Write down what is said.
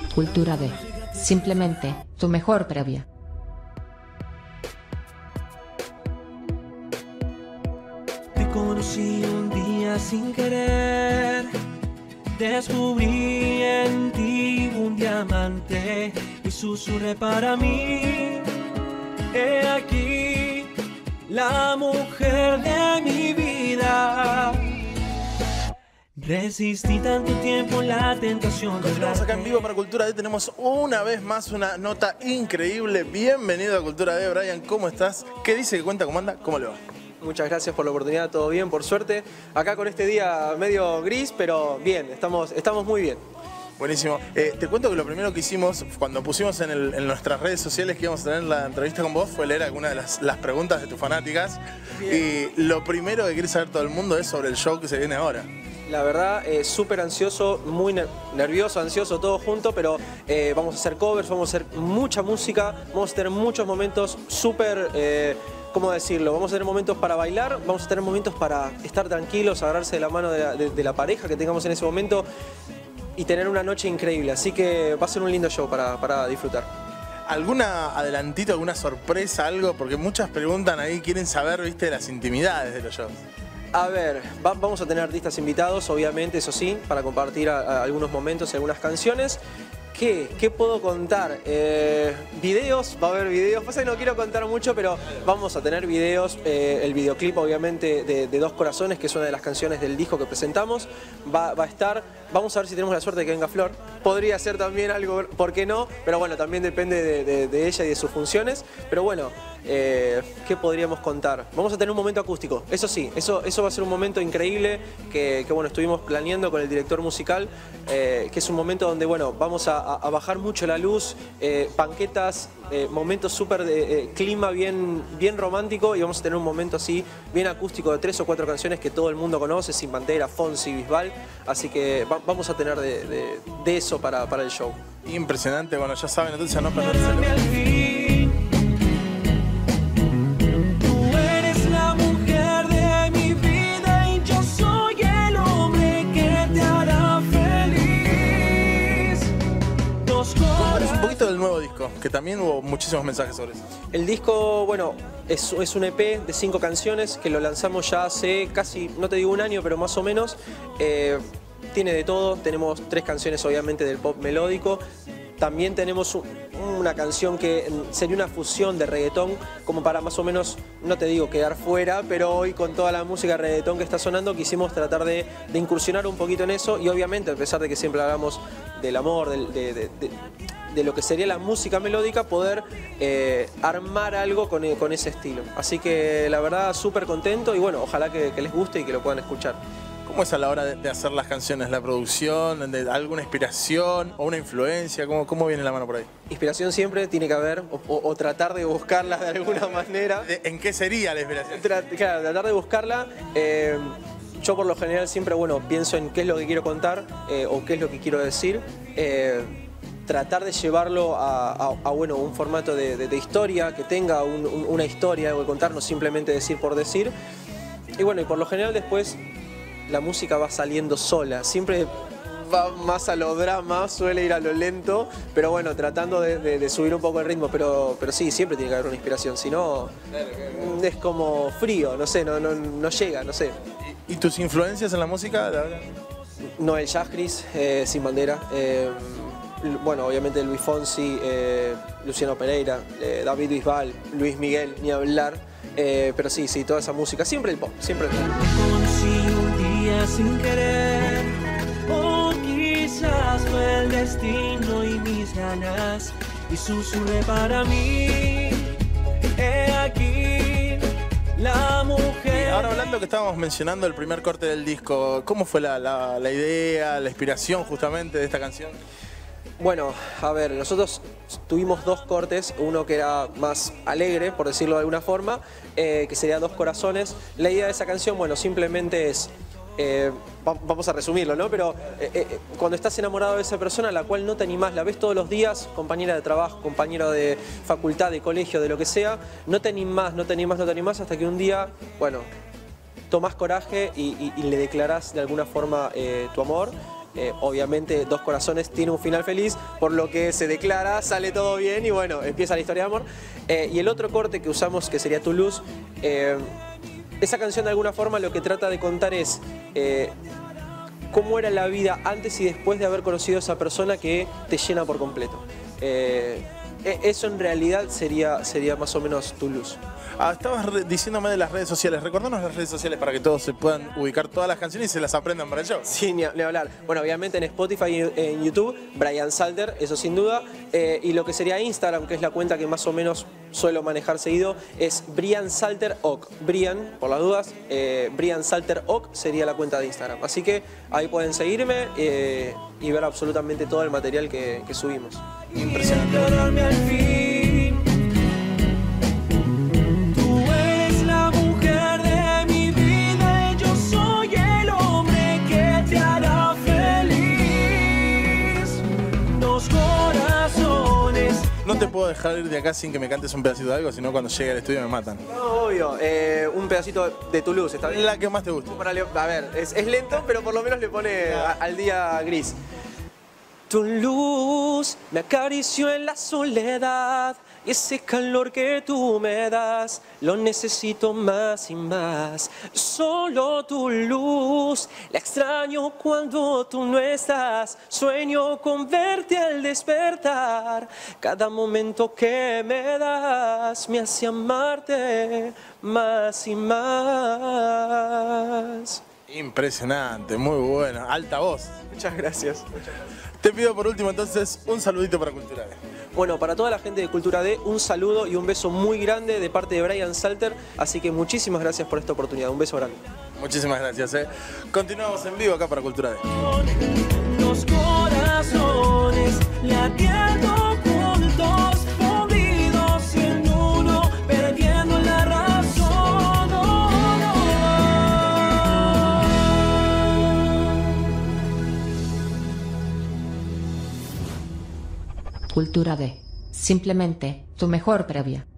Cultura D. Simplemente, tu mejor previa. Te conocí un día sin querer, descubrí en ti un diamante y susurré para mí. He aquí la mujer de mi vida. Resistí tanto tiempo la tentación. Continuamos acá en vivo para Cultura D. Tenemos una vez más una nota increíble. Bienvenido a Cultura D, Brian. ¿Cómo estás? ¿Qué dice? ¿Qué cuenta? ¿Cómo anda? ¿Cómo le va? Muchas gracias por la oportunidad, todo bien, por suerte. Acá con este día medio gris, pero bien, estamos muy bien. Buenísimo. Te cuento que lo primero que hicimos cuando pusimos en nuestras redes sociales que íbamos a tener la entrevista con vos fue leer algunas de las preguntas de tus fanáticas. Bien. Y lo primero que quiere saber todo el mundo es sobre el show que se viene ahora. La verdad, súper ansioso, muy nervioso, ansioso, todo junto, pero vamos a hacer covers, vamos a hacer mucha música, vamos a tener muchos momentos súper... ¿cómo decirlo? Vamos a tener momentos para bailar, vamos a tener momentos para estar tranquilos, agarrarse de la mano de la pareja que tengamos en ese momento y tener una noche increíble. Así que va a ser un lindo show para disfrutar. ¿Alguna adelantito, alguna sorpresa, algo? Porque muchas preguntan ahí, quieren saber, viste, las intimidades de los shows. A ver, vamos a tener artistas invitados, obviamente, eso sí, para compartir algunos momentos y algunas canciones. ¿Qué puedo contar? Videos, va a haber videos. Pasa que no quiero contar mucho, pero vamos a tener videos. El videoclip, obviamente, de Dos Corazones, que es una de las canciones del disco que presentamos, va a estar. Vamos a ver si tenemos la suerte de que venga Flor. Podría ser también algo, ¿por qué no? Pero bueno, también depende de ella y de sus funciones. Pero bueno, ¿qué podríamos contar? Vamos a tener un momento acústico, eso sí, eso va a ser un momento increíble que bueno, estuvimos planeando con el director musical, que es un momento donde bueno, vamos a bajar mucho la luz, banquetas, momentos súper clima bien romántico, y vamos a tener un momento así bien acústico de 3 o 4 canciones que todo el mundo conoce, Sin Bandera, Fonsi, Bisbal, así que vamos a tener de eso para el show. Impresionante, bueno, ya saben, entonces a no perdérselo. Del nuevo disco, que también hubo muchísimos mensajes sobre eso. El disco, bueno, es un EP de 5 canciones que lo lanzamos ya hace casi, no te digo un año, pero más o menos. Tiene de todo, tenemos 3 canciones obviamente del pop melódico. También tenemos una canción que sería una fusión de reggaetón, como para más o menos, no te digo quedar fuera, pero hoy con toda la música de reggaetón que está sonando quisimos tratar de incursionar un poquito en eso, y obviamente a pesar de que siempre hablamos del amor, de lo que sería la música melódica, poder armar algo con ese estilo. Así que la verdad súper contento y bueno, ojalá que les guste y que lo puedan escuchar. ¿Cómo es a la hora de hacer las canciones? ¿La producción? ¿De alguna inspiración o una influencia? ¿Cómo viene la mano por ahí? Inspiración siempre tiene que haber, o tratar de buscarla de alguna manera. ¿En qué sería la inspiración? Claro, tratar de buscarla. Yo por lo general siempre, bueno, pienso en qué es lo que quiero contar o qué es lo que quiero decir. Tratar de llevarlo a bueno, un formato de historia, que tenga una historia, algo que contar, no simplemente decir por decir. Y bueno, y por lo general después la música va saliendo sola, siempre va más a lo drama, suele ir a lo lento, pero bueno, tratando de subir un poco el ritmo, pero sí, siempre tiene que haber una inspiración, si no es como frío, no sé, no llega, no sé. ¿Y tus influencias en la música? Noel Yajris, Sin Bandera, bueno, obviamente Luis Fonsi, Luciano Pereira, David Bisbal, Luis Miguel, ni hablar, pero sí, toda esa música, siempre el pop, siempre el pop. Un día sin querer, o quizás fue el destino y mis ganas, y susurré para mí, he aquí la mujer. Y ahora hablando que estábamos mencionando el primer corte del disco, ¿cómo fue la idea, la inspiración justamente de esta canción? Bueno, a ver, nosotros tuvimos 2 cortes, uno que era más alegre, por decirlo de alguna forma, que sería Dos Corazones. La idea de esa canción, bueno, simplemente es, vamos a resumirlo, ¿no? Pero cuando estás enamorado de esa persona a la cual no te animás, la ves todos los días, compañera de trabajo, compañero de facultad, de colegio, de lo que sea, no te animás hasta que un día, bueno, tomás coraje y le declarás de alguna forma tu amor. Obviamente Dos Corazones tiene un final feliz, por lo que se declara, sale todo bien y bueno, empieza la historia de amor. Y el otro corte que usamos, que sería Toulouse, esa canción de alguna forma lo que trata de contar es cómo era la vida antes y después de haber conocido a esa persona que te llena por completo. Eso en realidad sería más o menos Toulouse. Estabas diciéndome de las redes sociales. Recordanos las redes sociales para que todos se puedan ubicar todas las canciones y se las aprendan para el show. Sí, ni hablar. Bueno, obviamente en Spotify y en YouTube, Brian Salter, eso sin duda. Y lo que sería Instagram, que es la cuenta que más o menos suelo manejar seguido, es Brian Salter Oc. Brian, por las dudas, Brian Salter Oc sería la cuenta de Instagram. Así que ahí pueden seguirme y ver absolutamente todo el material que subimos. Impresionante. Al fin. Tú eres la mujer de mi vida y yo soy el hombre que te hará feliz. Dos corazones. No te puedo dejar ir de acá sin que me cantes un pedacito de algo, sino cuando llegue al estudio me matan. No, obvio, un pedacito de Toulouse, ¿está bien? La que más te guste. A ver, es lento, pero por lo menos le pone al día gris. Tu luz me acarició en la soledad y ese calor que tú me das lo necesito más y más. Solo tu luz la extraño cuando tú no estás. Sueño con verte al despertar. Cada momento que me das me hace amarte más y más. Impresionante, muy bueno. Alta voz. Muchas gracias. Te pido por último entonces un saludito para Cultura D. Bueno, para toda la gente de Cultura D, un saludo y un beso muy grande de parte de Brian Salter. Así que muchísimas gracias por esta oportunidad. Un beso grande. Muchísimas gracias. Continuamos en vivo acá para Cultura D. Dos corazones latiendo juntos, fundidos en uno, perdiendo la razón. Cultura D. Simplemente tu mejor previa.